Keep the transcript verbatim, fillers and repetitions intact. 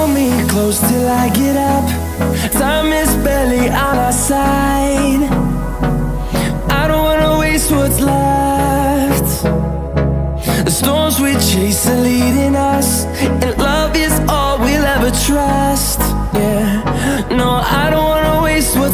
hold me close till I get up. Time is barely on our side. I don't wanna waste what's left. The storms we chase are leading us, and love is all we'll ever trust. Yeah, no, I don't wanna waste what's